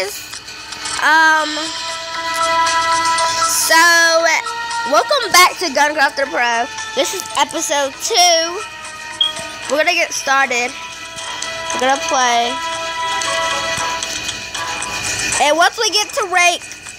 guys. So welcome back to Guncrafter Pro. This is episode 2. We're gonna get started. We're gonna play, and once we get to rank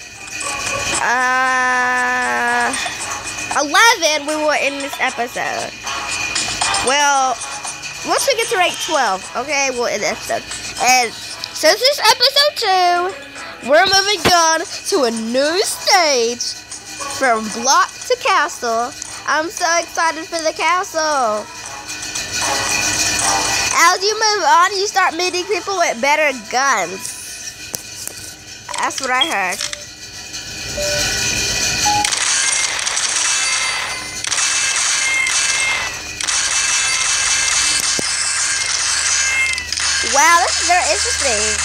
11, we will end this episode. Well, once we get to rank 12, okay, we'll end the episode. And since it's episode 2, we're moving on to a new stage from block to castle. I'm so excited for the castle. As you move on, you start meeting people with better guns. That's what I heard. Wow, this is very interesting.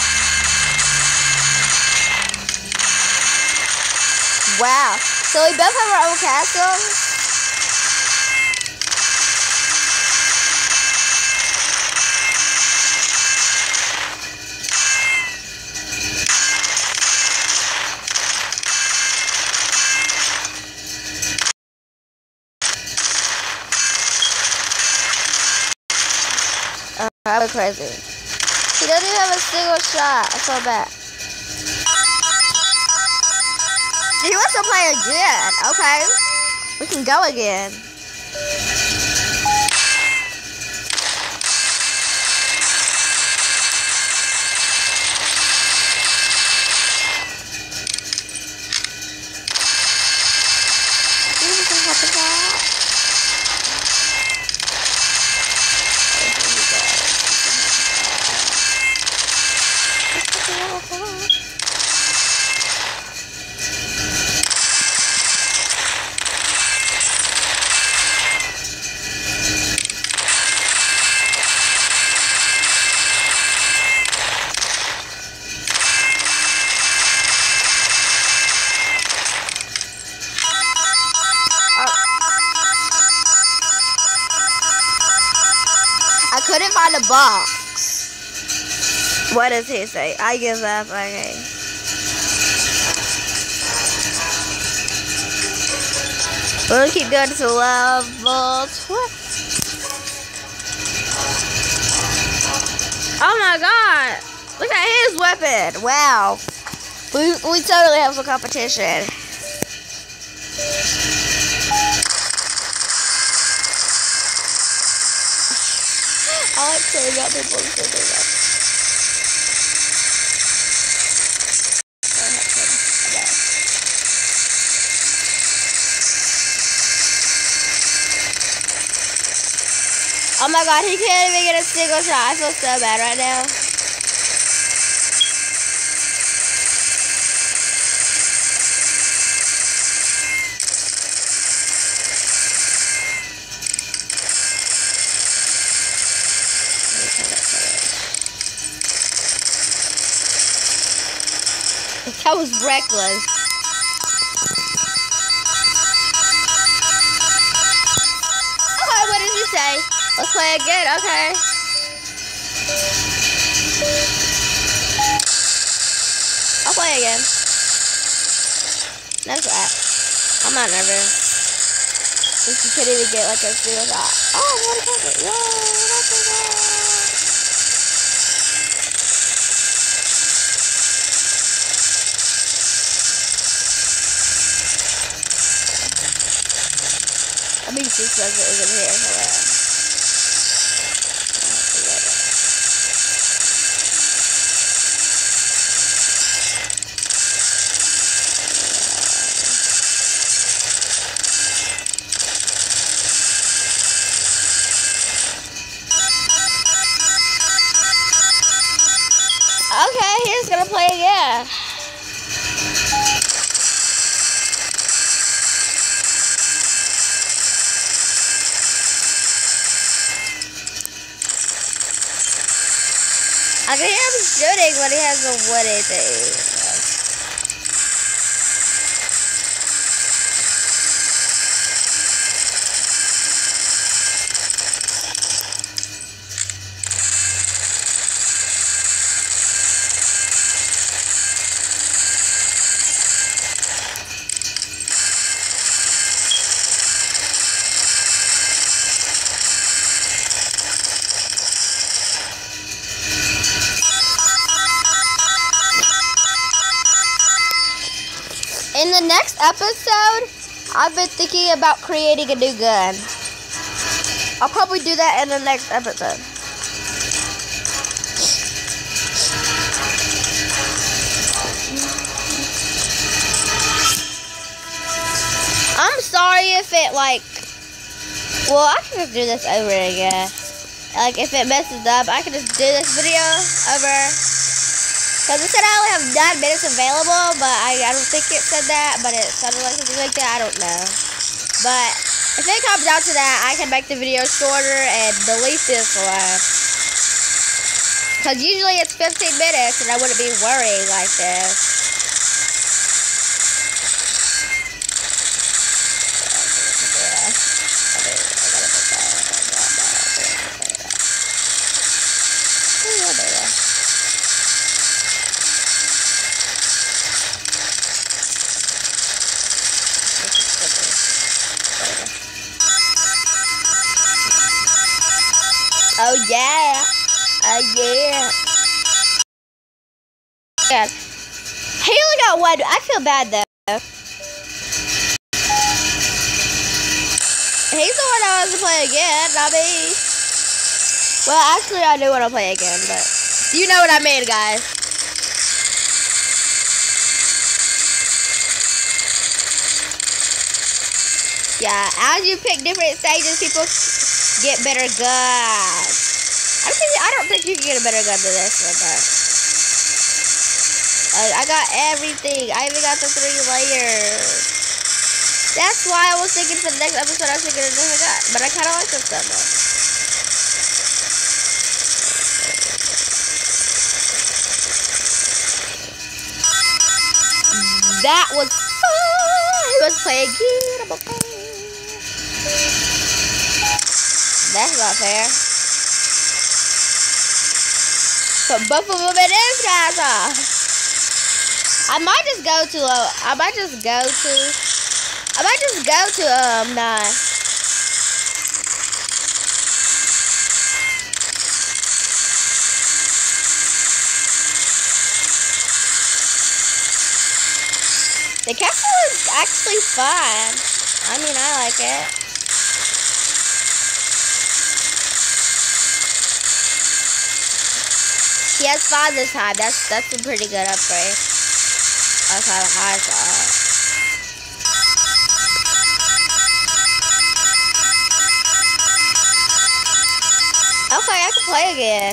Wow, so we both have our own castle. That was crazy. He doesn't even have a single shot. I feel bad. He wants to play again. Okay. We can go again. I couldn't find a box. What does he say? I give up. Okay. We'll keep going to level 12. Oh my god! Look at his weapon. Wow. We totally have some competition. I like playing out people and saying that. Oh my god, he can't even get a single shot. I feel so bad right now. That was reckless. Okay, what did you say? Let's play again, okay. I'll play again. That's right. I'm not nervous. You couldn't even get like a single shot. Oh, what a it? Whoa, that's so bad. I mean, this isn't here. Hello. Okay, he's gonna play again. I can hear him shooting, but he has a woody thing. In the next episode, I've been thinking about creating a new gun. I'll probably do that in the next episode. I'm sorry if it well, I can just do this over again. Like if it messes up, I can just do this video over. Because it said I only have 9 minutes available, but I don't think it said that, but it sounded like something like that. I don't know. But if it comes down to that, I can make the video shorter and delete this one. Because usually it's 15 minutes and I wouldn't be worrying like this. Oh yeah. Oh yeah. Yeah. He only got one. I feel bad though. He's the one I was to play again, not me. Well, actually I do want to play again, but you know what I mean, guys. Yeah, as you pick different stages, people get better guns. I don't think you can get a better gun than this one, but I got everything. I even got the 3 layers. That's why I was thinking for the next episode I was thinking of a different gun, but I kind of like this gun though. That was fun. Let's play again. That's not fair. Put both of them in this guy's off. I might just go to 9. The castle is actually fun. I mean, I like it. He has 5 this time. That's a pretty good upgrade. That's how I saw it. Okay, I can play again.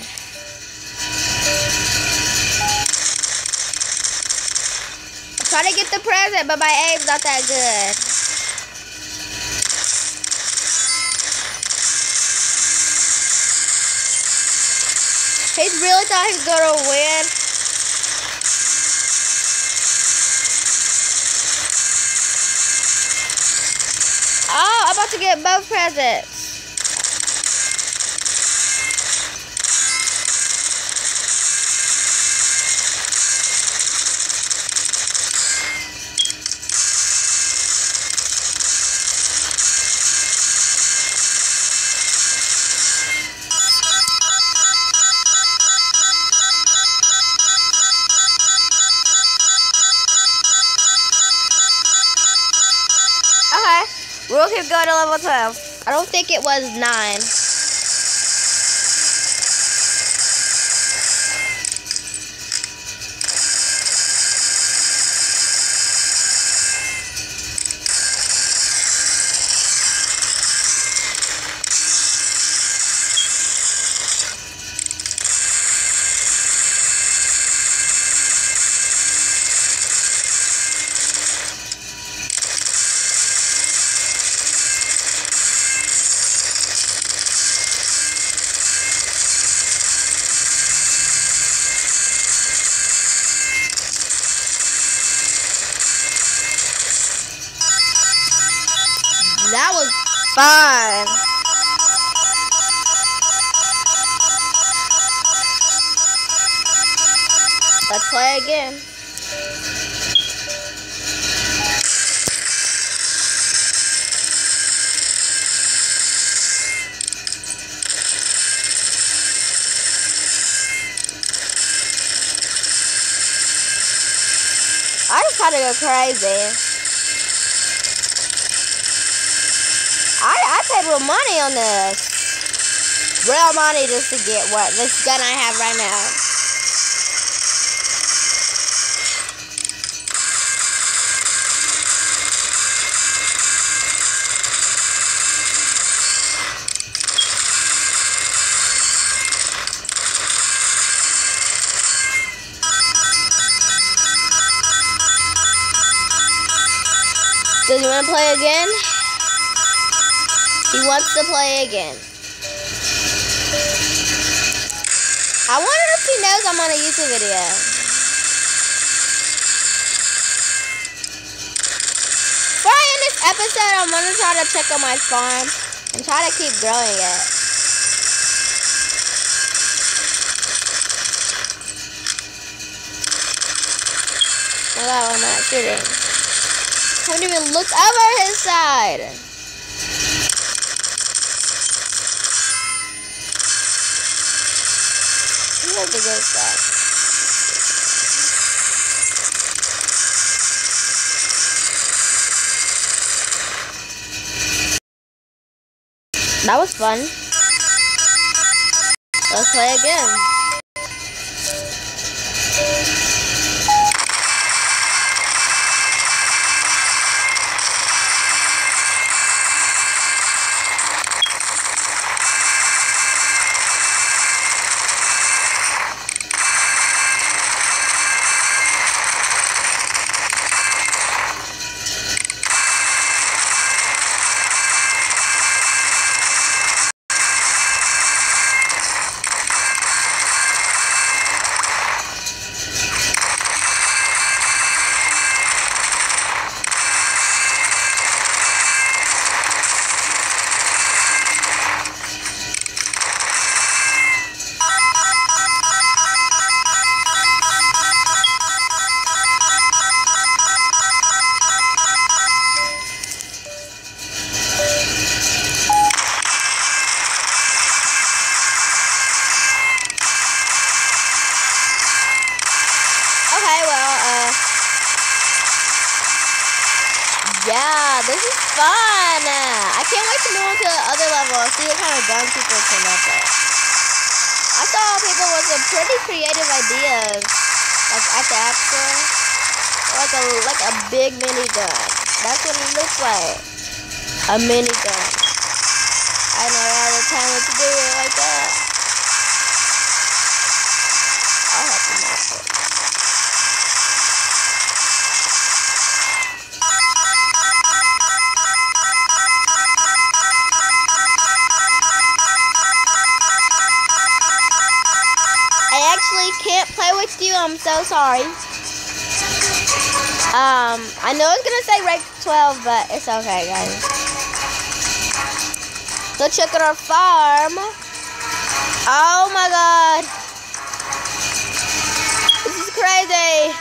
I'm trying to get the present, but my aim's not that good. He really thought he was gonna win. Oh, I'm about to get both presents. Okay, we'll keep going to level 12. I don't think it was 9. That was fun. Let's play again. I just kind of go crazy. I paid real money on this. Real money just to get what this gun I have right now. Does he want to play again? He wants to play again. I wonder if he knows I'm on a YouTube video. Before I end this episode, I'm going to try to check on my farm and try to keep growing it. Oh, I'm not shooting. I haven't even looked over his side. Where's the good stuff? That was fun. Let's play again. Yeah, this is fun. I can't wait to move on to the other level and see what kind of guns people come up with. I saw people with some pretty creative ideas, like at the App Store, like a big minigun. That's what it looks like, a minigun. I never had the time to do it like that. I'll have to make it. Can't play with you. I'm so sorry. I know it's gonna say rank 12, but it's okay, guys. Let's check out our farm. Oh my god, this is crazy.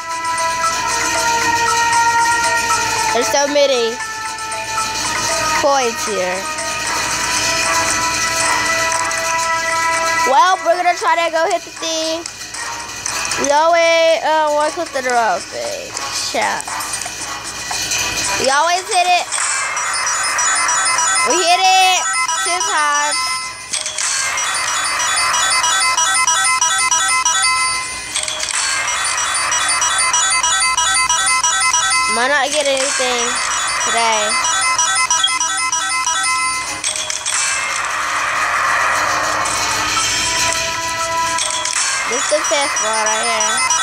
There's so many coins here. Well, we're gonna try to go hit the thing. No way, work with the trophy. Chat. We always hit it. We hit it 2 times. Might not get anything today. This is the 5th one right here.